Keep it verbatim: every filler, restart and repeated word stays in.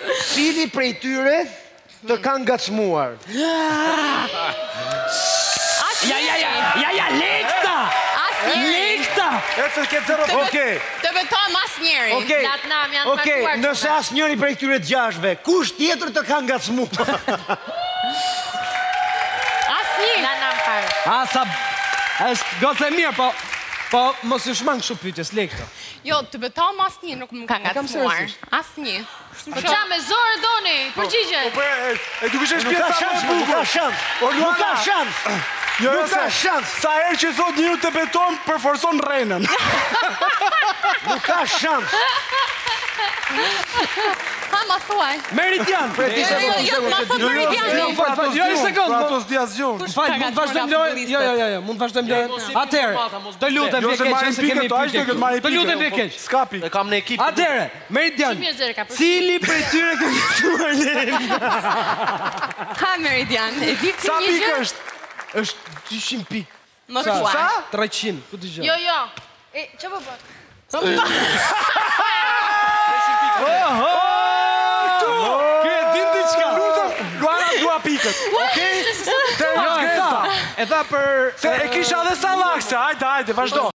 Cili prej tyre të kanë ngacmuar? Ja, ja, ja, ja, ja, lekta! Lekta! E se ke zero... Okej. Të betojmë as njeri. Okej, Latnam janë okej, faktuar nëse as njëri prej këtyre gjashve, kush tjetër të ka ngacmuar? As një. Latnam fare. A, sa... është goce mirë, po... Po, mos u shmang kështu pyetjes, lekta. Jo, të betojmë as një nuk më ka ngacmuar. As një. Po qa me zore doni, përgjigje. Po, e duke që është Nuk ka pjesa shans, më e nuk bukur. ka shans. Nuk ka shans. Jo, Nuk ka se- shans. Sa herë që thot një të beton, përforson renën. Nuk ka shans. Ha, ma thuaj. Meridian! Jo, jo, jo, ma thot Meridiani. Jo, fal, fal, jo, një sekond. Pra mo- atos dias gjon. Fal, mund të vazhdojmë lojën? Jo, jo, jo, jo, mund të vazhdojmë lojën. Atëherë, të lutem Jo, vje se keq, marrin se kemi pikët, ai pikë. do të marrin Të lutem vje pikë. keq. S'ka pikë. E kam në ekip. Atëherë, Meridian, Shumë mirë zëre ka përshtypur. cili prej tyre ka ngacmuar Lena? Ha, Meridian. E di Sa këtë një pikë gjë? është? Është dyqind pikë. Më thuaj. treqind, ku të gjë? Jo, jo. E, që po bë? Ky e din diçka. Lutem, Luana dua pikët. Okej? Te Jo, e tha. E tha për... Se e kisha edhe sallakse. Hajde, hajde, vazhdo.